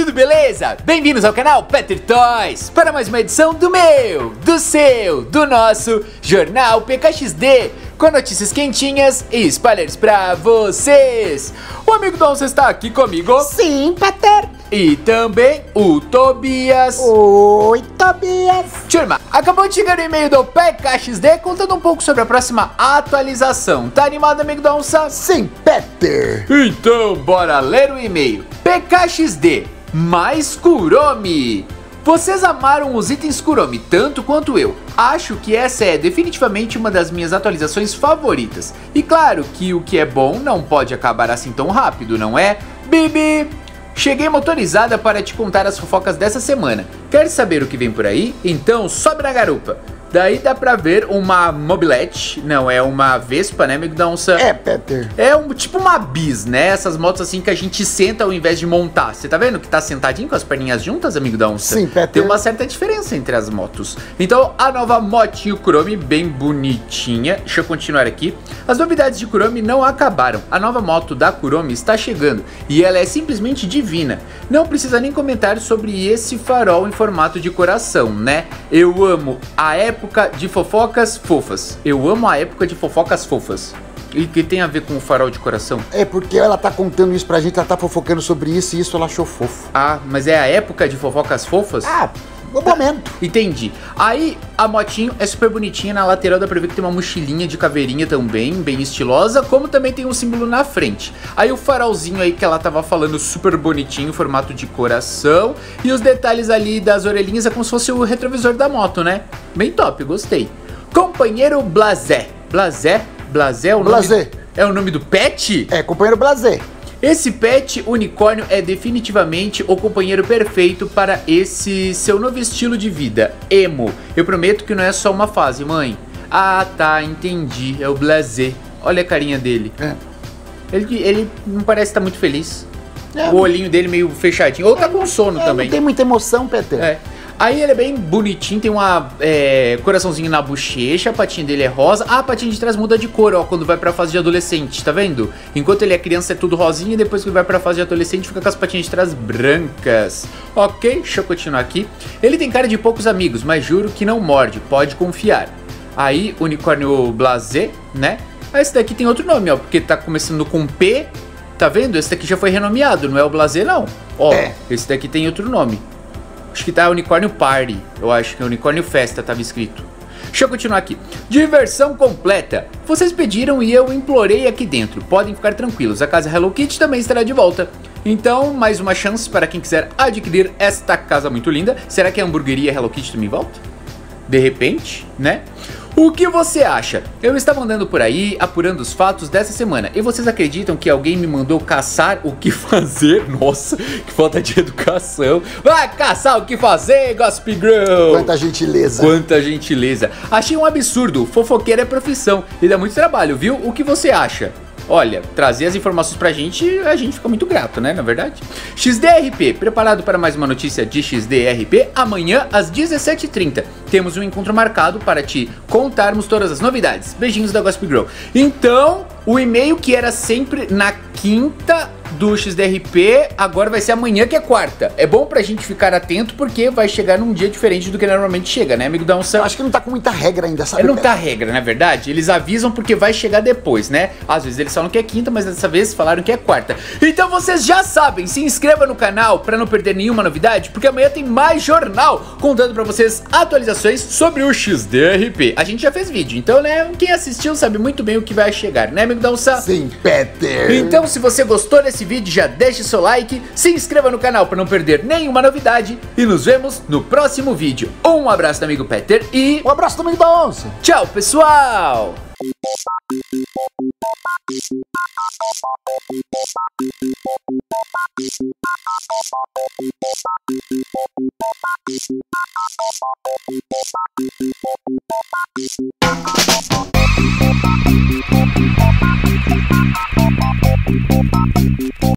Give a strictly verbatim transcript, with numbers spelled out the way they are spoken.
tudo beleza? Bem-vindos ao canal Peter Toys para mais uma edição do meu, do seu, do nosso Jornal P K X D, com notícias quentinhas e spoilers pra vocês. O amigo Dom está aqui comigo. Sim, Peter. E também o Tobias. Oi, Tobias. Turma, acabou de chegar o e-mail do P K X D contando um pouco sobre a próxima atualização. Tá animado, amigo Dom? Sim, Peter. Então, bora ler o e-mail. P K X D mais Kuromi. Vocês amaram os itens Kuromi tanto quanto eu. Acho que essa é definitivamente uma das minhas atualizações favoritas. E claro que o que é bom não pode acabar assim tão rápido, não é? Bibi! Cheguei motorizada para te contar as fofocas dessa semana. Quer saber o que vem por aí? Então sobe na garupa. Daí dá pra ver uma mobilete, não é uma Vespa, né, amigo da onça? É, Peter. É um, tipo uma bis, né? Essas motos assim que a gente senta ao invés de montar. Você tá vendo que tá sentadinho com as perninhas juntas, amigo da onça? Sim, Peter. Tem uma certa diferença entre as motos. Então, a nova motinho Kuromi, bem bonitinha. Deixa eu continuar aqui. As novidades de Kuromi não acabaram. A nova moto da Kuromi está chegando e ela é simplesmente divina. Não precisa nem comentar sobre esse farol em formato de coração, né? Eu amo a época de fofocas fofas. Eu amo a época de fofocas fofas. E que tem a ver com o farol de coração? É porque ela tá contando isso pra gente, ela tá fofocando sobre isso e isso ela achou fofo. Ah, mas é a época de fofocas fofas? Ah, no momento. Entendi. Aí a motinho é super bonitinha, na lateral dá pra ver que tem uma mochilinha de caveirinha também, bem estilosa, como também tem um símbolo na frente. Aí o farolzinho aí que ela tava falando super bonitinho, formato de coração, e os detalhes ali das orelhinhas é como se fosse o retrovisor da moto, né? Bem top, gostei. Companheiro Blazé. Blazé? Blazé é o nome? Blazé. É o nome do pet? É, companheiro Blazé. Esse pet unicórnio é definitivamente o companheiro perfeito para esse seu novo estilo de vida, emo. Eu prometo que não é só uma fase, mãe. Ah, tá, entendi, é o Blazé. Olha a carinha dele. É. Ele, ele não parece estar muito feliz. É, o olhinho dele meio fechadinho, ou tá com sono é, também. Não tem muita emoção, Peter. É. Aí ele é bem bonitinho, tem uma é, coraçãozinho na bochecha, a patinha dele é rosa. Ah, a patinha de trás muda de cor, ó, quando vai pra fase de adolescente, tá vendo? Enquanto ele é criança é tudo rosinha, e depois que ele vai pra fase de adolescente fica com as patinhas de trás brancas. Ok, deixa eu continuar aqui. Ele tem cara de poucos amigos, mas juro que não morde, pode confiar. Aí, unicórnio Blazé, né? Ah, esse daqui tem outro nome, ó, porque tá começando com P, tá vendo? Esse daqui já foi renomeado, não é o Blazé não. Ó, é. Esse daqui tem outro nome. Acho que tá Unicórnio Party, eu acho que é Unicórnio Festa, tava escrito. Deixa eu continuar aqui. Diversão completa. Vocês pediram e eu implorei aqui dentro. Podem ficar tranquilos, a casa Hello Kitty também estará de volta. Então, mais uma chance para quem quiser adquirir esta casa muito linda. Será que a hamburgueria Hello Kitty também volta? De repente, né? O que você acha? Eu estava andando por aí, apurando os fatos dessa semana. E vocês acreditam que alguém me mandou caçar o que fazer? Nossa, que falta de educação. Vai caçar o que fazer, Gossip Girl. Quanta gentileza. Quanta gentileza. Achei um absurdo. Fofoqueira é profissão e dá muito trabalho, viu? O que você acha? Olha, trazer as informações pra gente, a gente fica muito grato, né, na verdade? X D R P, preparado para mais uma notícia de X D R P? Amanhã, às dezessete e trinta, temos um encontro marcado para te contarmos todas as novidades. Beijinhos da Gossip Girl. Então, o e-mail que era sempre na quinta do X D R P, agora vai ser amanhã, que é quarta. É bom pra gente ficar atento, porque vai chegar num dia diferente do que normalmente chega, né, amigo da onça? Acho que não tá com muita regra ainda, sabe? Não tá regra, na verdade. Eles avisam porque vai chegar depois, né? Às vezes eles falam que é quinta, mas dessa vez falaram que é quarta. Então vocês já sabem, se inscreva no canal pra não perder nenhuma novidade, porque amanhã tem mais jornal contando pra vocês atualizações sobre o X D R P. A gente já fez vídeo, então, né, quem assistiu sabe muito bem o que vai chegar, né, amigo da onça? Sim, Peter. Então, se você gostou desse vídeo, já deixe seu like, se inscreva no canal para não perder nenhuma novidade e nos vemos no próximo vídeo. Um abraço do amigo Peter e... Um abraço do amigo da onça. Tchau, pessoal!